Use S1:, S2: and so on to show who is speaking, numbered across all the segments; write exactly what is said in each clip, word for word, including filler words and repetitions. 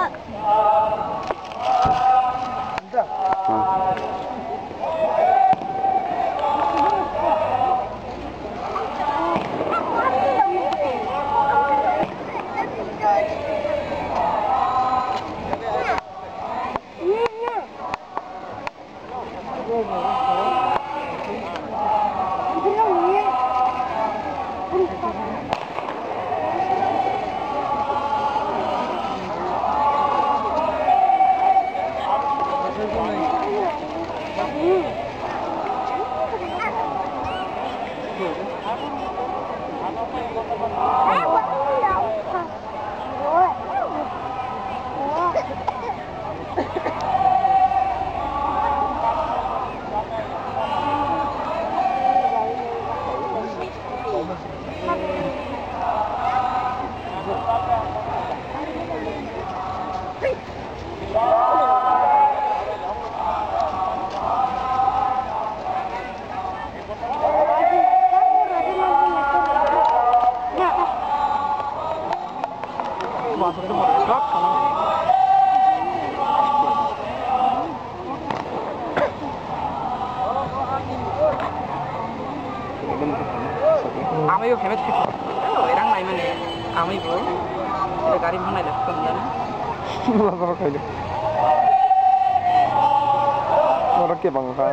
S1: Amai yo hemet tipo. Erang nai mane. Amai bo. Gari bhanai la kamdana.
S2: Lapar kaile. Ora ke bangka.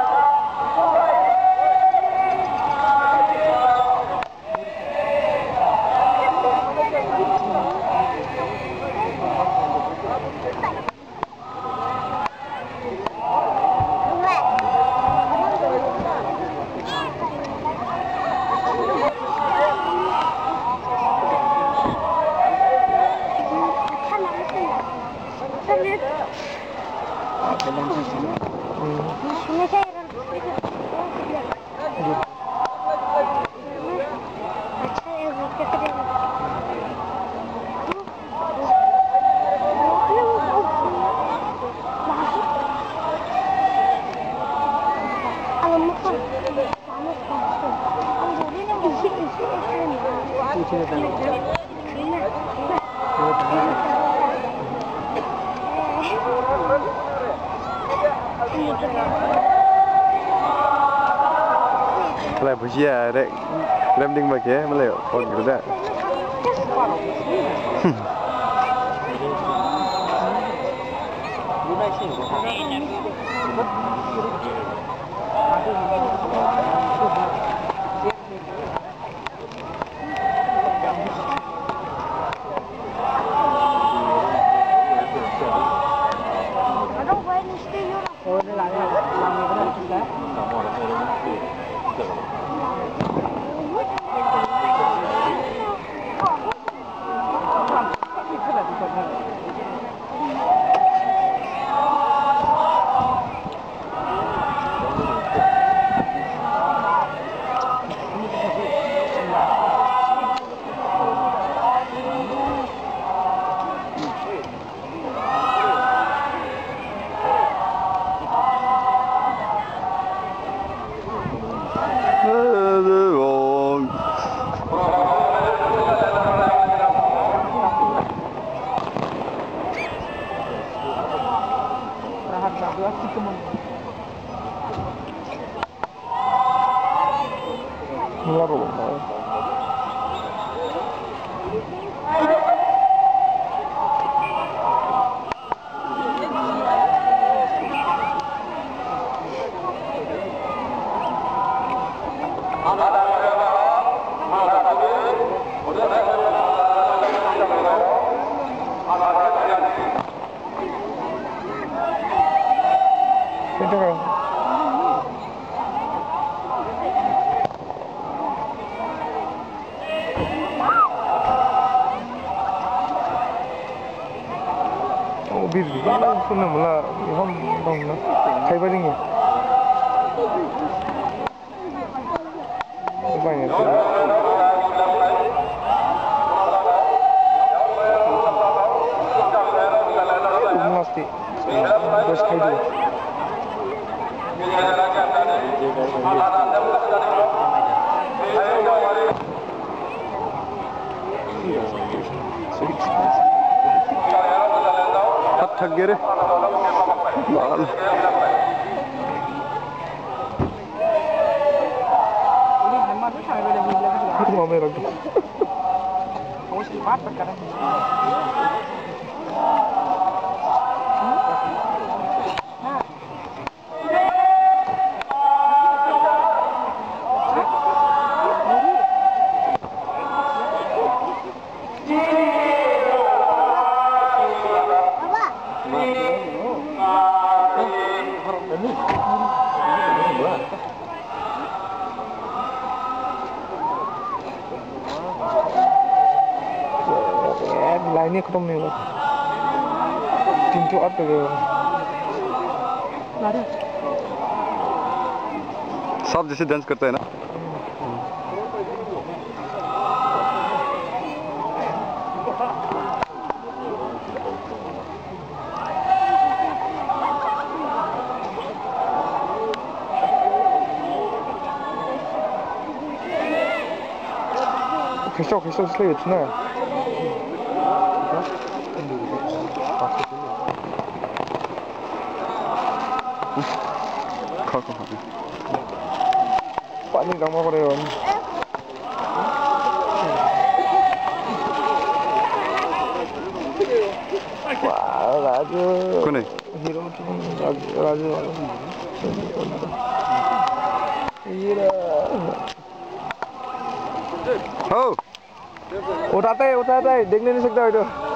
S2: Lại buổi chiều đấy, làm đinh mà kia mà lại còn cái đấy. Bibi, punya mula, iham dong na, kayak begini. Banyak. Mesti, terus kayak dulu. Sweet. के अरे लाल
S1: ini hemat tuh sampai pada bilang
S2: itu mau merah tuh
S1: kamu sifat perkara
S3: लाइनें खत्म नहीं हुआ तीन सौ आठ गए
S2: सब जैसे डांस करता है ना
S3: खिस्सा खिस्सा इसलिए इतना है
S2: खा खा खा
S3: पानी कम करे हम वाह राजू
S2: कौन है
S3: हीरो राजू हीरो
S2: हो
S3: उठाता है उठाता है देखने नहीं सकता है तो